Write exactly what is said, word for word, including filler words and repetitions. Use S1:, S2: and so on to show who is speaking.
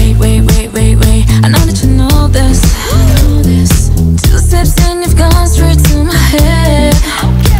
S1: wait, wait, wait, wait, wait. I know that you know this. Two steps and you've gone straight to my head.